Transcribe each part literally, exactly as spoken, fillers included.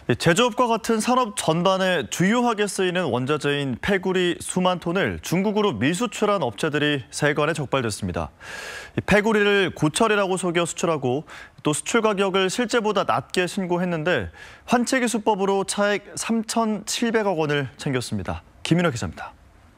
제조업과 같은 산업 전반에 주요하게 쓰이는 원자재인 폐구리 수만 톤을 중국으로 밀수출한 업체들이 세관에 적발됐습니다. 폐구리를 고철이라고 속여 수출하고 또 수출 가격을 실제보다 낮게 신고했는데 환체기 수법으로 차액 삼천칠백억 원을 챙겼습니다. 김인호 기자입니다.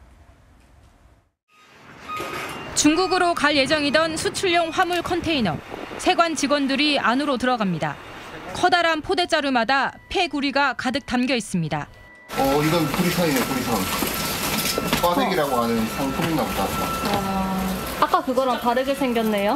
중국으로 갈 예정이던 수출용 화물 컨테이너. 세관 직원들이 안으로 들어갑니다. 커다란 포대자루마다 폐구리가 가득 담겨 있습니다. 어, 이건 구리선이네, 구리선. 화색이라고 어. 하는 상품인가 보다. 아, 아까 그거랑 다르게 생겼네요.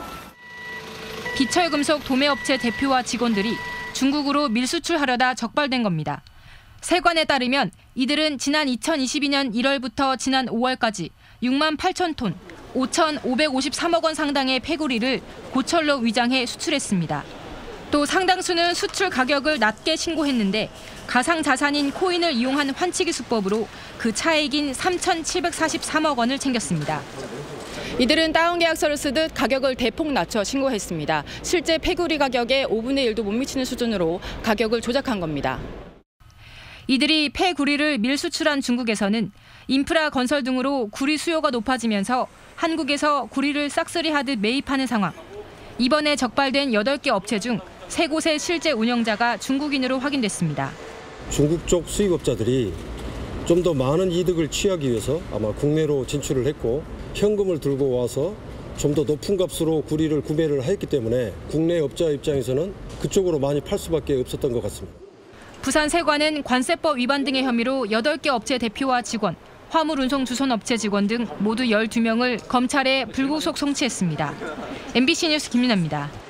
비철금속 도매업체 대표와 직원들이 중국으로 밀수출하려다 적발된 겁니다. 세관에 따르면 이들은 지난 이천이십이 년 일월부터 지난 오월까지 육만 팔천 톤, 오천오백오십삼억 원 상당의 폐구리를 고철로 위장해 수출했습니다. 또 상당수는 수출 가격을 낮게 신고했는데 가상자산인 코인을 이용한 환치기 수법으로 그 차액인 삼천칠백사십삼억 원을 챙겼습니다. 이들은 다운 계약서를 쓰듯 가격을 대폭 낮춰 신고했습니다. 실제 폐구리 가격의 오분의 일도 못 미치는 수준으로 가격을 조작한 겁니다. 이들이 폐구리를 밀수출한 중국에서는 인프라 건설 등으로 구리 수요가 높아지면서 한국에서 구리를 싹쓸이하듯 매입하는 상황. 이번에 적발된 여덟 개 업체 중 세 곳의 실제 운영자가 중국인으로 확인됐습니다. 중국 쪽 수입업자들이 좀 더 많은 이득을 취하기 위해서 아마 국내로 진출을 했고 현금을 들고 와서 좀 더 높은 값으로 구리를 구매를 했기 때문에 국내 업자 입장에서는 그쪽으로 많이 팔 수밖에 없었던 것 같습니다. 부산 세관은 관세법 위반 등의 혐의로 여덟 개 업체 대표와 직원, 화물운송 주선업체 직원 등 모두 열두 명을 검찰에 불구속 송치했습니다. 엠비씨 뉴스 김민아입니다.